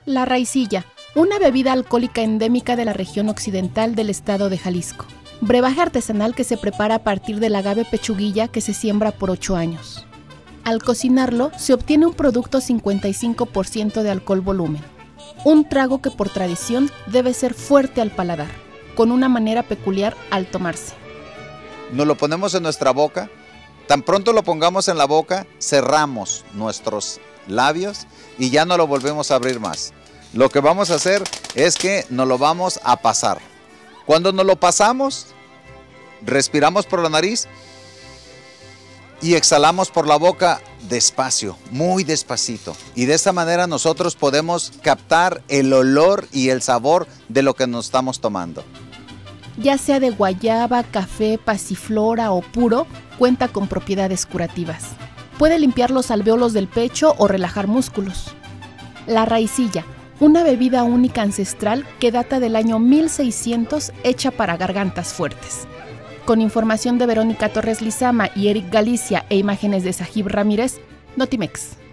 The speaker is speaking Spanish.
La raicilla, una bebida alcohólica endémica de la región occidental del estado de Jalisco. Brebaje artesanal que se prepara a partir del agave pechuguilla que se siembra por 8 años. Al cocinarlo, se obtiene un producto 55% de alcohol volumen. Un trago que por tradición debe ser fuerte al paladar, con una manera peculiar al tomarse. Nos lo ponemos en nuestra boca. Tan pronto lo pongamos en la boca, cerramos nuestros labios y ya no lo volvemos a abrir más. Lo que vamos a hacer es que nos lo vamos a pasar. Cuando nos lo pasamos, respiramos por la nariz y exhalamos por la boca despacio, muy despacito. Y de esta manera nosotros podemos captar el olor y el sabor de lo que nos estamos tomando. Ya sea de guayaba, café, pasiflora o puro, cuenta con propiedades curativas. Puede limpiar los alvéolos del pecho o relajar músculos. La raicilla, una bebida única ancestral que data del año 1600, hecha para gargantas fuertes. Con información de Verónica Torres Lizama y Eric Galicia e imágenes de Sajib Ramírez, Notimex.